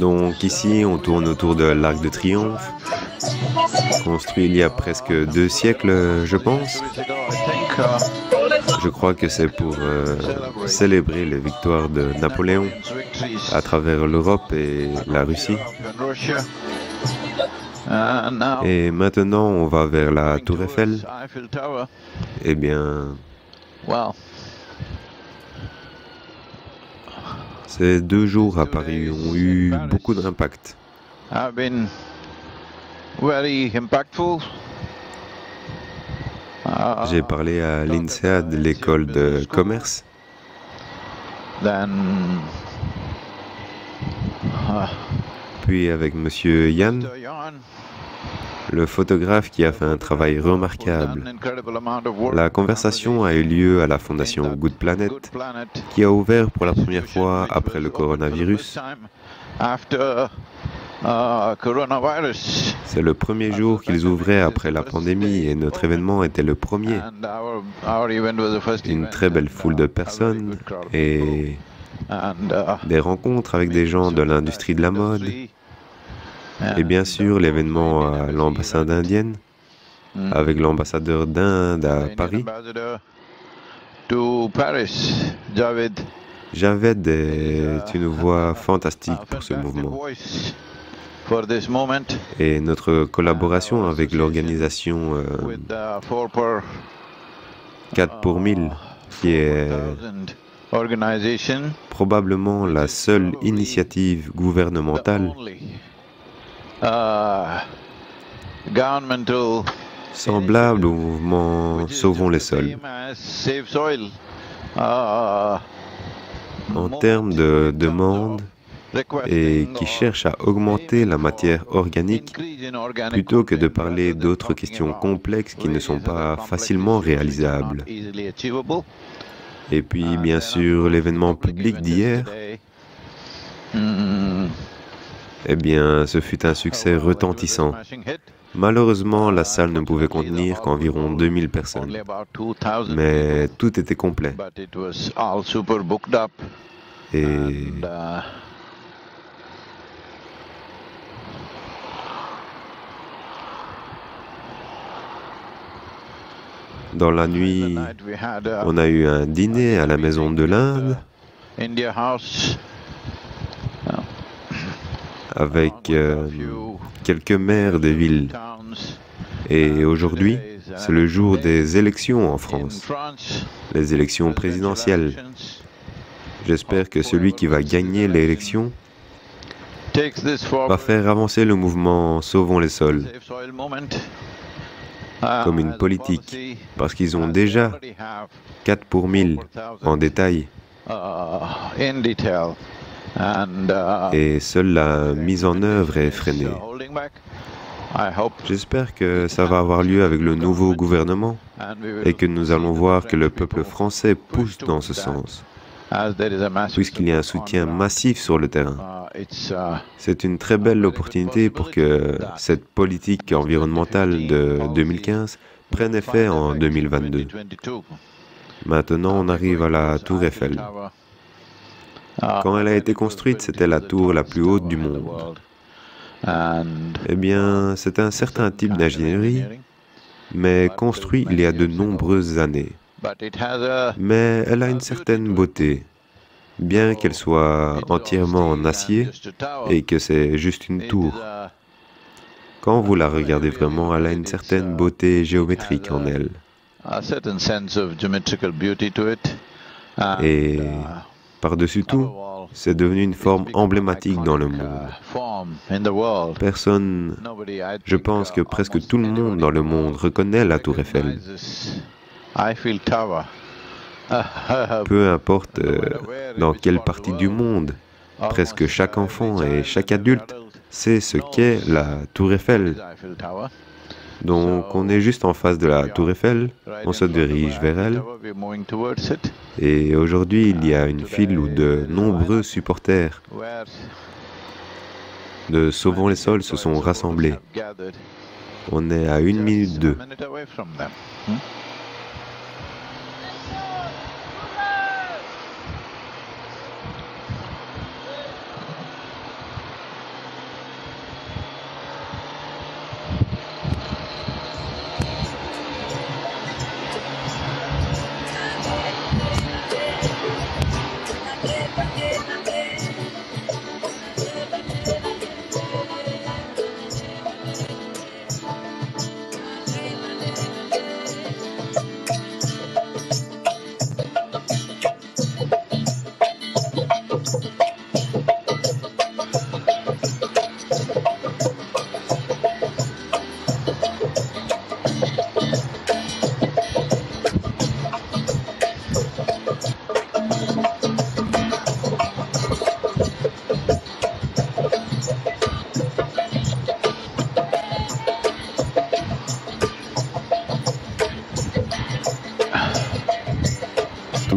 Donc ici, on tourne autour de l'Arc de Triomphe, construit il y a presque 2 siècles, je pense. Je crois que c'est pour célébrer les victoires de Napoléon à travers l'Europe et la Russie. Et maintenant, on va vers la Tour Eiffel. Eh bien, ces 2 jours à Paris ont eu beaucoup d'impact. J'ai parlé à l'INSEAD, l'école de commerce. Puis avec Monsieur Yann, le photographe qui a fait un travail remarquable. La conversation a eu lieu à la fondation Good Planet, qui a ouvert pour la première fois après le coronavirus. C'est le premier jour qu'ils ouvraient après la pandémie et notre événement était le premier. Une très belle foule de personnes et des rencontres avec des gens de l'industrie de la mode. Et bien sûr, l'événement à l'ambassade indienne, avec l'ambassadeur d'Inde à Paris. Javed est une voix fantastique pour ce mouvement. Et notre collaboration avec l'organisation 4 pour 1000, qui est probablement la seule initiative gouvernementale semblable au mouvement Sauvons les sols. En termes de demande et qui cherche à augmenter la matière organique plutôt que de parler d'autres questions complexes qui ne sont pas facilement réalisables. Et puis, bien sûr, l'événement public d'hier, eh bien, ce fut un succès retentissant. Malheureusement, la salle ne pouvait contenir qu'environ 2000 personnes, mais tout était complet. Et dans la nuit, on a eu un dîner à la Maison de l'Inde avec quelques maires des villes. Et aujourd'hui, c'est le jour des élections en France, les élections présidentielles. J'espère que celui qui va gagner l'élection va faire avancer le mouvement Sauvons les sols comme une politique, parce qu'ils ont déjà 4 pour 1000 en détail. Et seule la mise en œuvre est freinée. J'espère que ça va avoir lieu avec le nouveau gouvernement et que nous allons voir que le peuple français pousse dans ce sens, puisqu'il y a un soutien massif sur le terrain. C'est une très belle opportunité pour que cette politique environnementale de 2015 prenne effet en 2022. Maintenant, on arrive à la Tour Eiffel. Quand elle a été construite, c'était la tour la plus haute du monde. Eh bien, c'est un certain type d'ingénierie, mais construit il y a de nombreuses années. Mais elle a une certaine beauté, bien qu'elle soit entièrement en acier et que c'est juste une tour. Quand vous la regardez vraiment, elle a une certaine beauté géométrique en elle. Et par-dessus tout, c'est devenu une forme emblématique dans le monde. Personne, je pense que presque tout le monde dans le monde reconnaît la Tour Eiffel. Peu importe dans quelle partie du monde, presque chaque enfant et chaque adulte sait ce qu'est la Tour Eiffel. Donc on est juste en face de la Tour Eiffel, on se dirige vers elle. Et aujourd'hui, il y a une file où de nombreux supporters de Sauvons les sols se sont rassemblés. On est à 1 minute d'eux.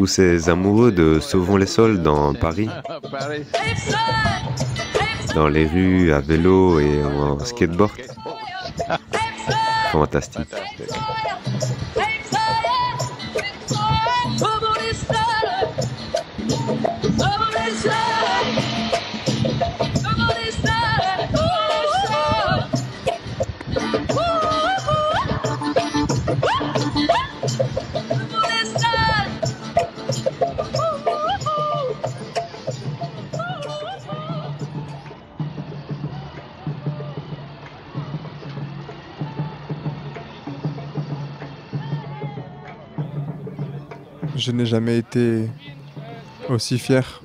tous ces amoureux de Sauvons les sols dans Paris, dans les rues à vélo et en skateboard. Fantastique. Je n'ai jamais été aussi fier.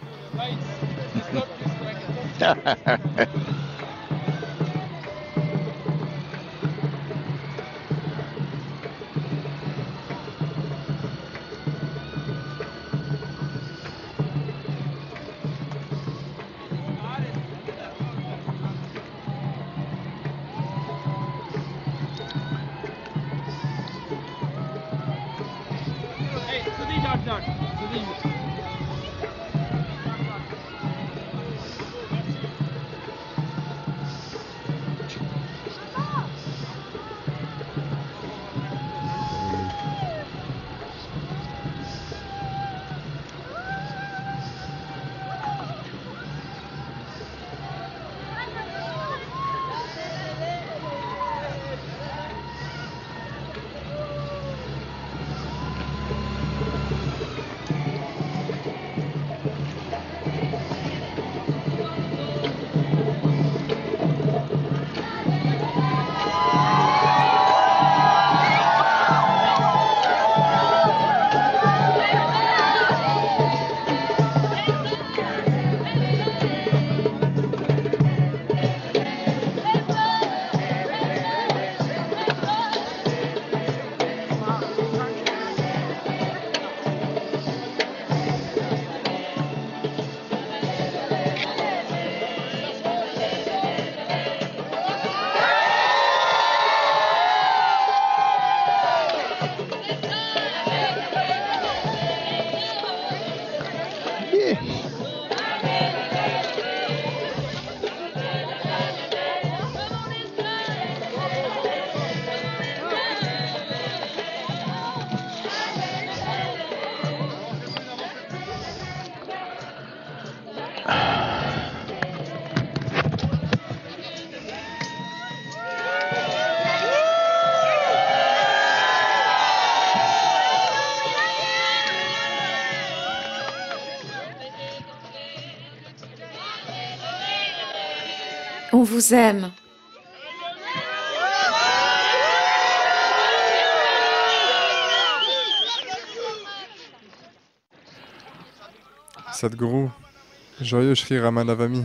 On vous aime. Sadhguru, joyeux Shri Ramanavami.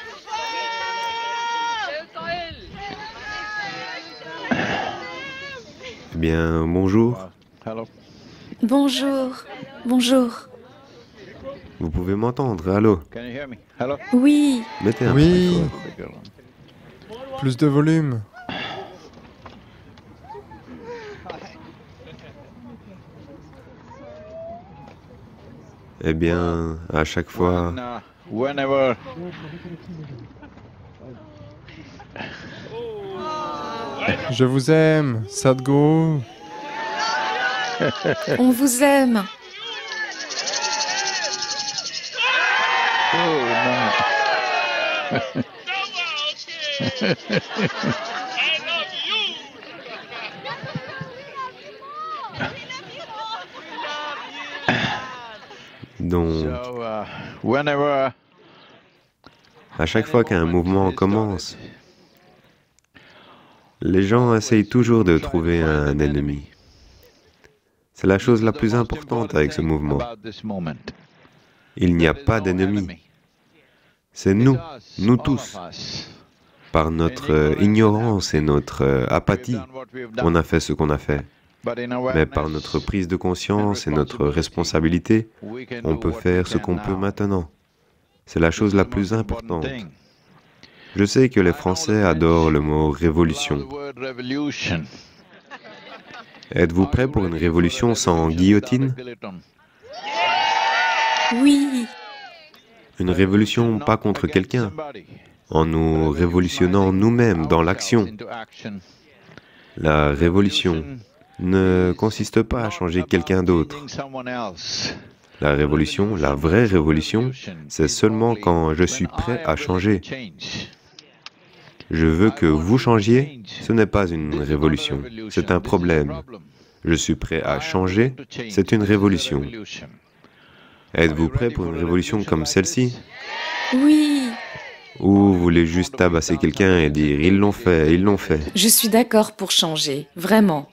Eh bien, bonjour. Bonjour. Bonjour. Vous pouvez m'entendre, allô? Oui. Mettez un Oui. peu fort. Plus de volume. Eh bien, à chaque fois, Je vous aime, Sadhguru. On vous aime. donc, à chaque fois qu'un mouvement commence, les gens essayent toujours de trouver un ennemi. C'est la chose la plus importante avec ce mouvement. Il n'y a pas d'ennemi. C'est nous, nous tous. Par notre ignorance et notre apathie, on a fait ce qu'on a fait. Mais par notre prise de conscience et notre responsabilité, on peut faire ce qu'on peut maintenant. C'est la chose la plus importante. Je sais que les Français adorent le mot « révolution ». Êtes-vous prêts pour une révolution sans guillotine? Oui, Une révolution pas contre quelqu'un, en nous révolutionnant nous-mêmes dans l'action. La révolution ne consiste pas à changer quelqu'un d'autre. La révolution, la vraie révolution, c'est seulement quand je suis prêt à changer. Je veux que vous changiez, ce n'est pas une révolution, c'est un problème. Je suis prêt à changer, c'est une révolution. Êtes-vous prêt pour une révolution comme celle-ci? oui, Ou vous voulez juste tabasser quelqu'un et dire « ils l'ont fait, ils l'ont fait ». je suis d'accord pour changer, vraiment.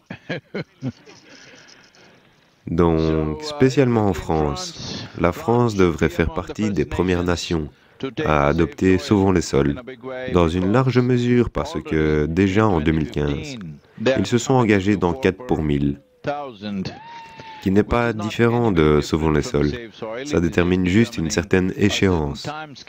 Donc, spécialement en France, la France devrait faire partie des Premières Nations à adopter Sauvons les sols, dans une large mesure parce que déjà en 2015, ils se sont engagés dans 4 pour 1000, qui n'est pas différent de Sauvons les sols. Ça détermine juste une certaine échéance.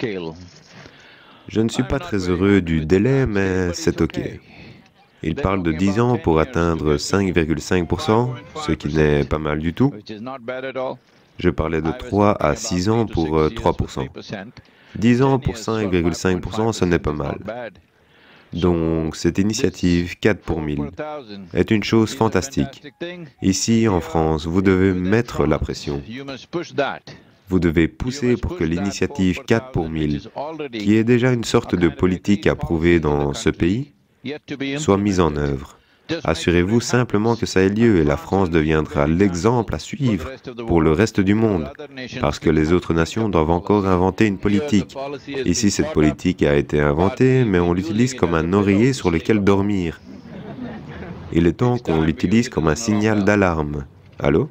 Je ne suis pas très heureux du délai, mais c'est OK. Il parle de 10 ans pour atteindre 5,5%, ce qui n'est pas mal du tout. Je parlais de 3 à 6 ans pour 3%. 10 ans pour 5,5%, ce n'est pas mal. Donc, cette initiative 4 pour 1000 est une chose fantastique. Ici, en France, vous devez mettre la pression. Vous devez pousser pour que l'initiative 4 pour 1000, qui est déjà une sorte de politique approuvée dans ce pays, soit mise en œuvre. Assurez-vous simplement que ça ait lieu et la France deviendra l'exemple à suivre pour le reste du monde, parce que les autres nations doivent encore inventer une politique. Ici, cette politique a été inventée, mais on l'utilise comme un oreiller sur lequel dormir. Il est temps qu'on l'utilise comme un signal d'alarme. Allô?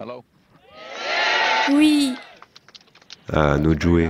Oui, À nous de jouer.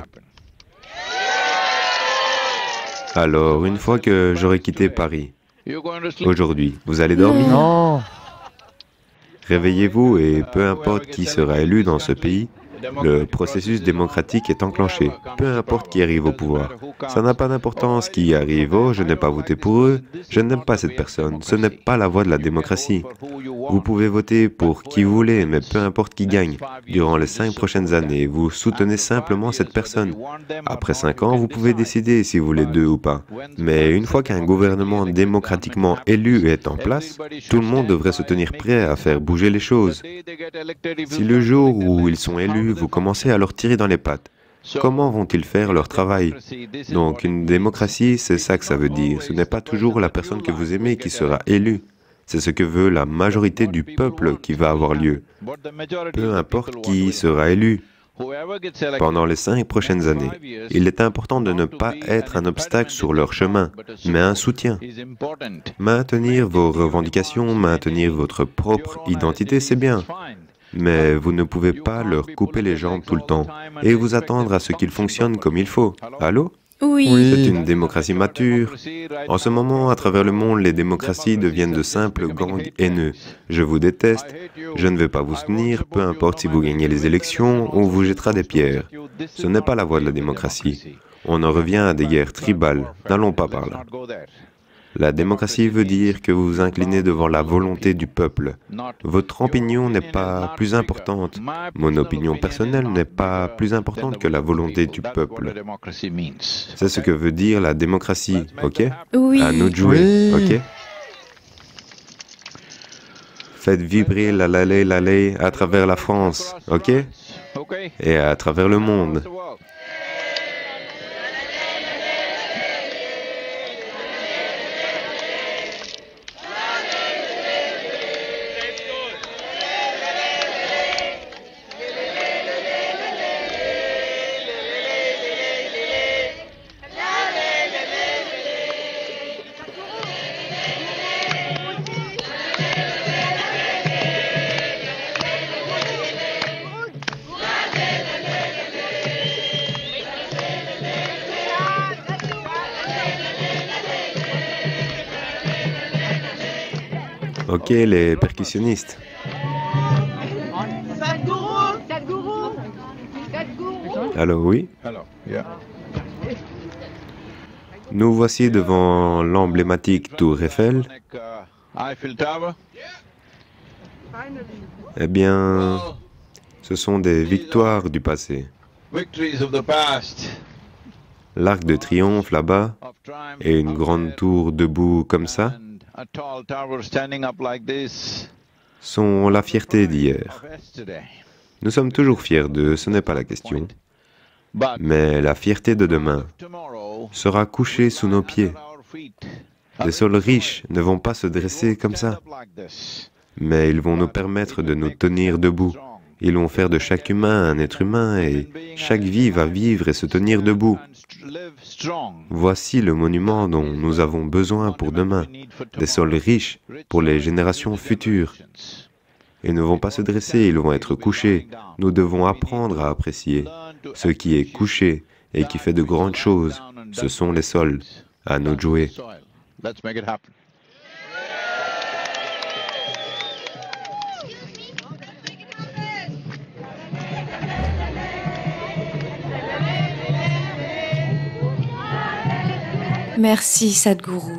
Alors, une fois que j'aurai quitté Paris, aujourd'hui, vous allez dormir? Non. Réveillez-vous et peu importe qui sera élu dans ce pays, le processus démocratique est enclenché, peu importe qui arrive au pouvoir. Ça n'a pas d'importance qui arrive, oh, je n'ai pas voté pour eux, je n'aime pas cette personne, ce n'est pas la voie de la démocratie. Vous pouvez voter pour qui vous voulez, mais peu importe qui gagne. Durant les 5 prochaines années, vous soutenez simplement cette personne. Après 5 ans, vous pouvez décider si vous voulez d'eux ou pas. Mais une fois qu'un gouvernement démocratiquement élu est en place, tout le monde devrait se tenir prêt à faire bouger les choses. Si le jour où ils sont élus, vous commencez à leur tirer dans les pattes, comment vont-ils faire leur travail? Donc une démocratie, c'est ça que ça veut dire. Ce n'est pas toujours la personne que vous aimez qui sera élue. C'est ce que veut la majorité du peuple qui va avoir lieu. Peu importe qui sera élu. Pendant les 5 prochaines années, il est important de ne pas être un obstacle sur leur chemin, mais un soutien. Maintenir vos revendications, maintenir votre propre identité, c'est bien. Mais vous ne pouvez pas leur couper les jambes tout le temps et vous attendre à ce qu'ils fonctionnent comme il faut. Allô? oui, C'est une démocratie mature. En ce moment, à travers le monde, les démocraties deviennent de simples gangs haineux. Je vous déteste, je ne vais pas vous soutenir, peu importe si vous gagnez les élections, on vous jettera des pierres. Ce n'est pas la voie de la démocratie. On en revient à des guerres tribales. N'allons pas par là. La démocratie veut dire que vous vous inclinez devant la volonté du peuple. Votre opinion n'est pas plus importante. Mon opinion personnelle n'est pas plus importante que la volonté du peuple. C'est ce que veut dire la démocratie, ok? oui, À nous de jouer, Oui. ok? Faites vibrer la lay à travers la France, ok? Et à travers le monde. Ok, les percussionnistes. Sadhguru! Sadhguru! Sadhguru! Allô, oui? Nous voici devant l'emblématique Tour Eiffel. Eh bien, ce sont des victoires du passé. L'Arc de Triomphe là-bas et une grande tour debout comme ça sont la fierté d'hier. Nous sommes toujours fiers d'eux, ce n'est pas la question. Mais la fierté de demain sera couchée sous nos pieds. Les sols riches ne vont pas se dresser comme ça, mais ils vont nous permettre de nous tenir debout. Ils vont faire de chaque humain un être humain et chaque vie va vivre et se tenir debout. Voici le monument dont nous avons besoin pour demain, des sols riches pour les générations futures. Ils ne vont pas se dresser, ils vont être couchés. Nous devons apprendre à apprécier. Ce qui est couché et qui fait de grandes choses, ce sont les sols. À nous de jouer. Merci, Sadhguru.